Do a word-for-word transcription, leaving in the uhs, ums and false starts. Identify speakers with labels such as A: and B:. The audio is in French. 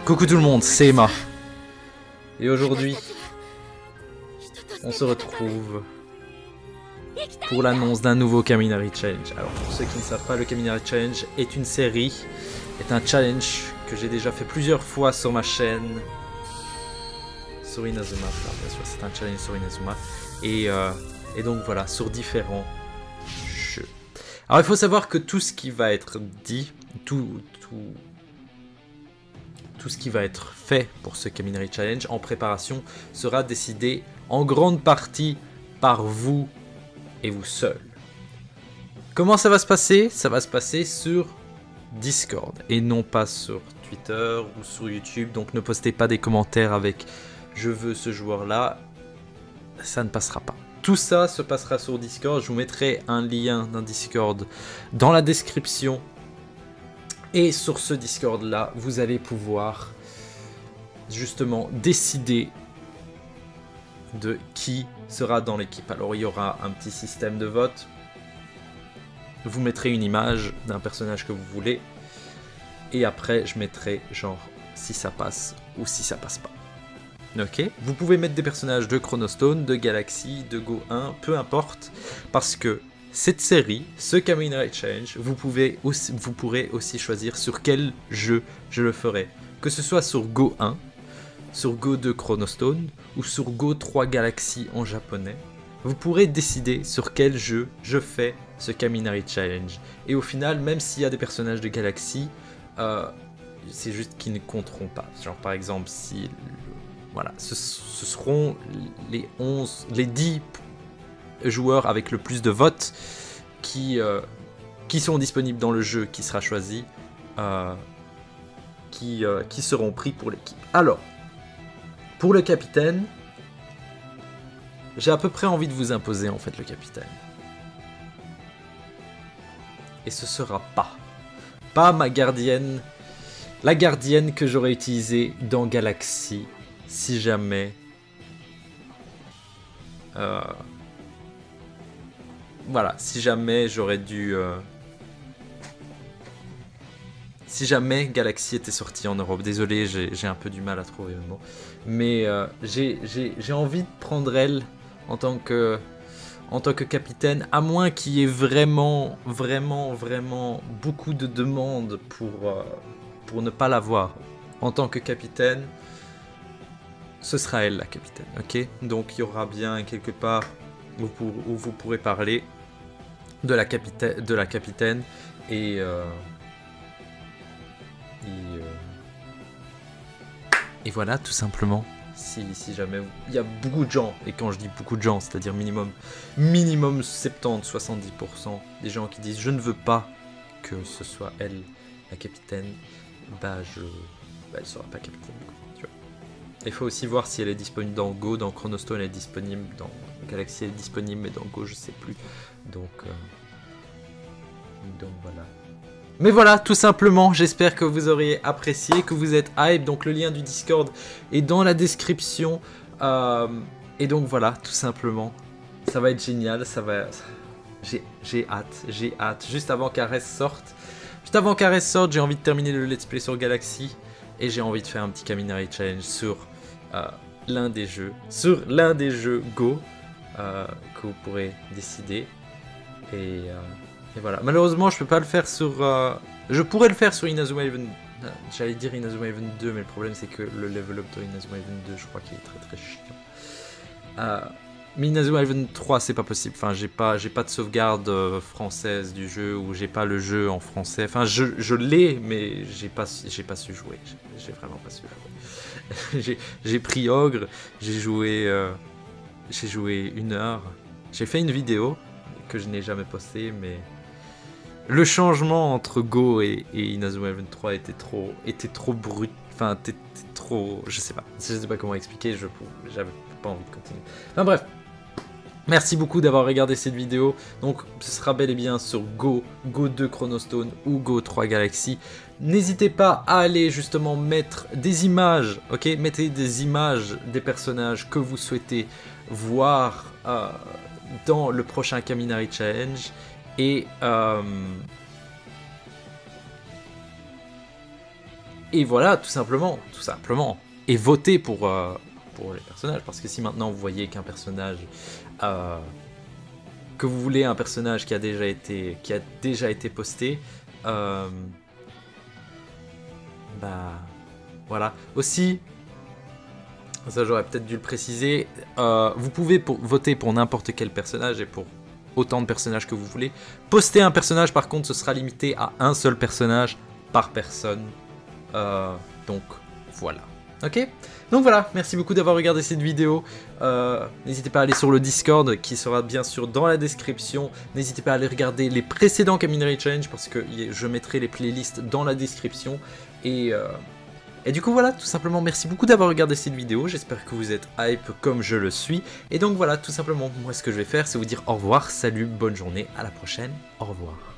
A: Coucou tout le monde, c'est Emma. Et aujourd'hui, on se retrouve pour l'annonce d'un nouveau Kaminari Challenge. Alors pour ceux qui ne savent pas, le Kaminari Challenge est une série, est un challenge que j'ai déjà fait plusieurs fois sur ma chaîne. Sur Inazuma, enfin, bien sûr c'est un challenge sur Inazuma. Et, euh, et donc voilà, sur différents jeux. Alors il faut savoir que tout ce qui va être dit, tout... tout Tout ce qui va être fait pour ce Kaminari Challenge en préparation sera décidé en grande partie par vous et vous seul. Comment ça va se passer? Ça va se passer sur Discord et non pas sur Twitter ou sur YouTube. Donc ne postez pas des commentaires avec « je veux ce joueur-là », ça ne passera pas. Tout ça se passera sur Discord. Je vous mettrai un lien d'un Discord dans la description. Et sur ce Discord là, vous allez pouvoir justement décider de qui sera dans l'équipe. Alors il y aura un petit système de vote. Vous mettrez une image d'un personnage que vous voulez. Et après je mettrai genre si ça passe ou si ça passe pas. Ok. Vous pouvez mettre des personnages de Chronostone, de Galaxy, de Go un, peu importe. Parce que cette série, ce Kaminari Challenge, vous, pouvez aussi, vous pourrez aussi choisir sur quel jeu je le ferai. Que ce soit sur Go un, sur Go deux Chronostone ou sur Go trois Galaxy en japonais. Vous pourrez décider sur quel jeu je fais ce Kaminari Challenge. Et au final, même s'il y a des personnages de Galaxy, euh, c'est juste qu'ils ne compteront pas. Genre par exemple, si... Voilà, ce, ce seront les onze, les dix joueurs avec le plus de votes qui, euh, qui sont disponibles dans le jeu qui sera choisi, euh, qui, euh, qui seront pris pour l'équipe. Alors, pour le capitaine, j'ai à peu près envie de vous imposer en fait le capitaine. Et ce sera pas, pas ma gardienne, la gardienne que j'aurais utilisée dans Galaxy, si jamais... Euh, Voilà, si jamais j'aurais dû... Euh... Si jamais Galaxy était sorti en Europe, désolé, j'ai un peu du mal à trouver le mot. Mais euh, j'ai envie de prendre elle en tant que, en tant que capitaine, à moins qu'il y ait vraiment, vraiment, vraiment beaucoup de demandes pour, euh, pour ne pas l'avoir. En tant que capitaine, ce sera elle la capitaine, ok? Donc il y aura bien quelque part où, pour, où vous pourrez parler de la capitaine, de la capitaine et, euh, et, euh, et voilà tout simplement. Si, si jamais vous... il y a beaucoup de gens, et quand je dis beaucoup de gens, c'est-à-dire minimum minimum soixante-dix à soixante-dix pour cent des gens qui disent je ne veux pas que ce soit elle la capitaine, bah je, bah, elle sera pas capitaine. Il faut aussi voir si elle est disponible dans Go, dans Chronostone elle est disponible, dans Galaxy elle est disponible, mais dans Go je sais plus. Donc, euh... donc voilà. Mais voilà, tout simplement, j'espère que vous auriez apprécié, que vous êtes hype. Donc le lien du Discord est dans la description. Euh... Et donc voilà, tout simplement. Ça va être génial, ça va... J'ai hâte, j'ai hâte. Juste avant qu'Ares sorte, juste avant qu'Ares sorte, j'ai envie de terminer le let's play sur Galaxy. Et j'ai envie de faire un petit Kaminari Challenge sur euh, l'un des jeux, sur l'un des jeux Go euh, que vous pourrez décider. Et, euh, et voilà. Malheureusement, je peux pas le faire sur. Euh, je pourrais le faire sur Inazuma Eleven. J'allais dire Inazuma Eleven deux, mais le problème c'est que le level up de Inazuma Eleven deux, je crois qu'il est très très chiant. Euh, mais Inazuma Eleven trois, c'est pas possible. Enfin, j'ai pas, j'ai pas de sauvegarde euh, française du jeu, ou j'ai pas le jeu en français. Enfin, je, je l'ai, mais j'ai pas, j'ai pas su jouer. J'ai vraiment pas su jouer. J'ai pris Ogre, j'ai joué, euh, j'ai joué une heure. J'ai fait une vidéo que je n'ai jamais postée, mais le changement entre Go et, et Inazuma Eleven trois était trop, était trop brut. Enfin, était trop, je sais pas, je sais pas comment expliquer. Je, j'avais pas envie de continuer. Enfin bref. Merci beaucoup d'avoir regardé cette vidéo. Donc ce sera bel et bien sur Go, Go deux Chronostone ou Go trois Galaxy. N'hésitez pas à aller justement mettre des images, ok? Mettez des images des personnages que vous souhaitez voir euh, dans le prochain Kaminari Challenge. Et, euh, Et voilà, tout simplement, tout simplement. Et votez pour, euh, pour les personnages. Parce que si maintenant vous voyez qu'un personnage... Euh, que vous voulez un personnage qui a déjà été, qui a déjà été posté... Euh, bah... Voilà. Aussi... Ça j'aurais peut-être dû le préciser. Euh, vous pouvez pour, voter pour n'importe quel personnage et pour autant de personnages que vous voulez. Poster un personnage par contre ce sera limité à un seul personnage par personne. Euh, donc voilà. Ok. Donc voilà, merci beaucoup d'avoir regardé cette vidéo. Euh, N'hésitez pas à aller sur le Discord qui sera bien sûr dans la description. N'hésitez pas à aller regarder les précédents Kaminari Challenge parce que je mettrai les playlists dans la description. Et... Euh, Et du coup voilà, tout simplement merci beaucoup d'avoir regardé cette vidéo, j'espère que vous êtes hype comme je le suis. Et donc voilà, tout simplement, moi ce que je vais faire c'est vous dire au revoir, salut, bonne journée, à la prochaine, au revoir.